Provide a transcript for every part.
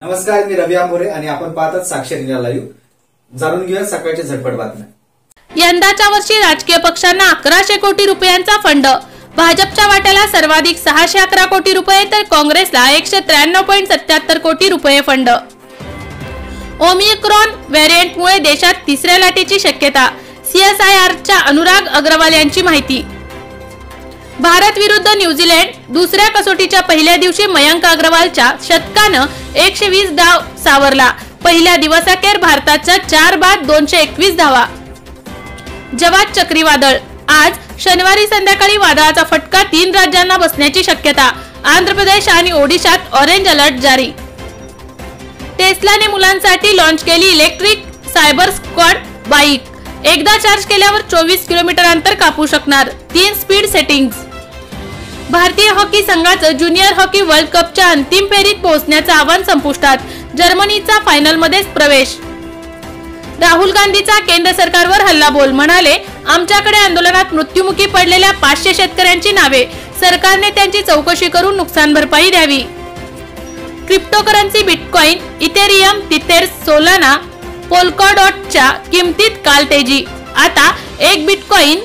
नमस्कार, मी रवी आंबोरे आणि आपण पाहतात साक्षर इंडिया लाईव्ह. जाणून घेऊया सकाळच्या झटपट बातम्या. यंदाच्या वर्षी राजकीय पक्षांना 1100 कोटी रुपयांचा फंड. भाजपच्या वाट्याला सर्वाधिक 611 कोटी रुपये तर काँग्रेसला 193.77 कोटी रुपये फंड. ओमिक्रॉन व्हेरिएंटमुळे देशात तिसऱ्या लाटेची शक्यता. CSIRच्या अनुराग अग्रवाल यांची माहिती. भारत विरुद्ध न्यूझीलंड दुसऱ्या कसोटीच्या पहिल्या दिवशी मयंक अग्रवालच्या शतकानं 120 धाव सावरला. पहिल्या दिवसाखेर भारताच्या 4 बाद 221 धावा. जवाद चक्रीवादळ. आज शनिवारी संध्याकाळी वादळाचा फटका 3 राज्यांना बसण्याची शक्यता. आंध्र प्रदेश आणि ओडिशात ऑरेंज अलर्ट जारी. टेस्लाने मुलांसाठी लॉन्च केली इलेक्ट्रिक सायबर स्क्वॉड बाईक. एकदा चार्ज केल्यावर 24 किलोमीटर अंतर कापू शकणार. 3 स्पीड सेटिंग्स. भारतीय हॉकी संघाचं ज्युनियर हॉकी वर्ल्ड कपच्या अंतिम फेरीत पोहोचण्याचं आव्हान संपुष्टात. जर्मनीचा फायनलमध्येच प्रवेश. राहुल गांधीचा केंद्र सरकारवर हल्लाबोल. म्हणाले, आमच्याकडे आंदोलनात मृत्युमुखी पडलेल्या 500 शेतकऱ्यांची नावे. सरकारने त्यांची चौकशी करून नुकसान भरपाई द्यावी. Cryptocurrency bitcoin, Ethereum, Tether, Solana, पोल्काडॉटच्या किमतीत काल तेजी. आता एक बिटकॉइन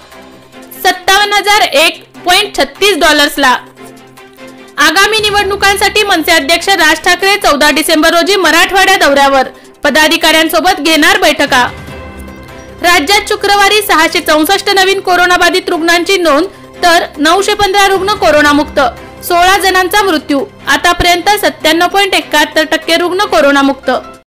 $57,001.36 आगामी निवडणुकांसाठी मनसे अध्यक्ष राज ठाकरे 14 डिसेंबर रोजी मराठवाडा दौऱ्यावर. पदाधिकाऱ्यांसोबत घेणार बैठका. राज्यात शुक्रवारी 664 नवीन कोरोनाबाधित रुग्णांची नोंद तर 915 रुग्ण कोरोनामुक्त. 16 जणांचा मृत्यू. आतापर्यंत 97.71% रुग्ण कोरोनामुक्त.